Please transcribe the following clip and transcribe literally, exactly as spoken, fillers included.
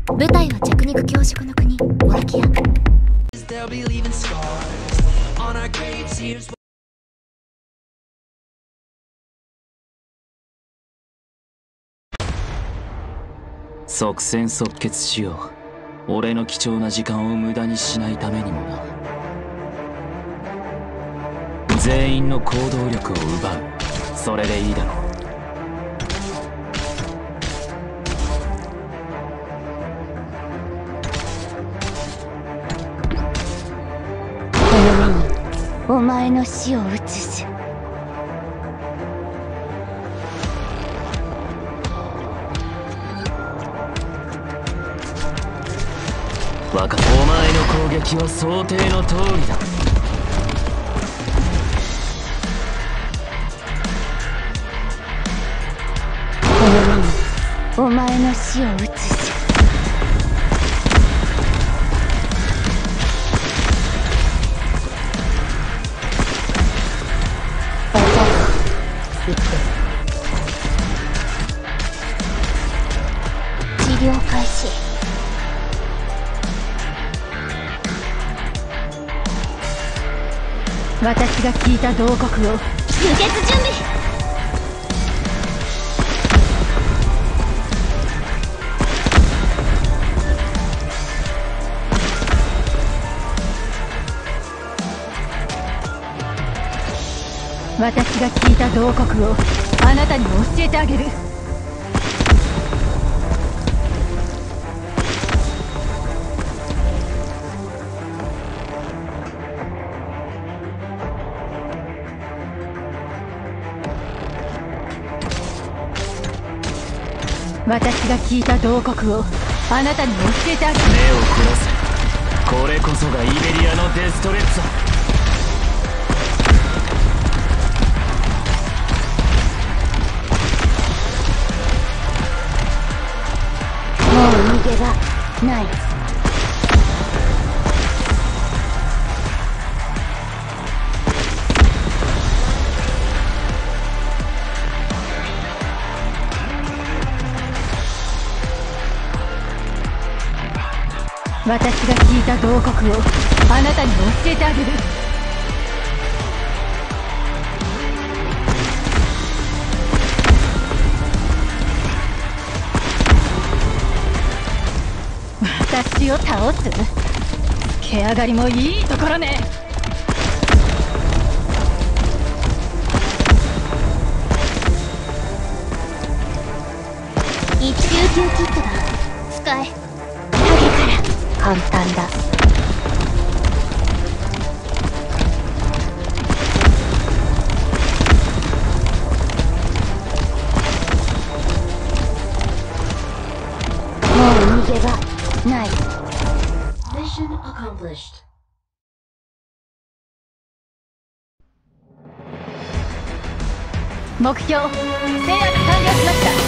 舞台は弱肉強食の国モラキア。 即戦即決しよう。俺の貴重な時間を無駄にしないためにもな。全員の行動力を奪う。それでいいだろう。 この目にお前の死を映す。 わかった。お前の攻撃は想定の通りだ。 この目にお前の死を映す。治療開始。 私が聞いた慟哭を。輸血準備。私が聞いた慟哭をあなたにも教えてあげる。私が聞いた慟哭をあなたにも教えてあげる。 目を凝らせ。これこそがイベリアのデストレッツァ。 もう逃げ場ない。 私が聞いた慟哭をあなたにも教えてあげる。私を倒す？毛上がりもいいところね。 一級級キットだ。使え。影から簡単だ。もう逃げ場ない。Mission accomplished. 目標制圧完了しました。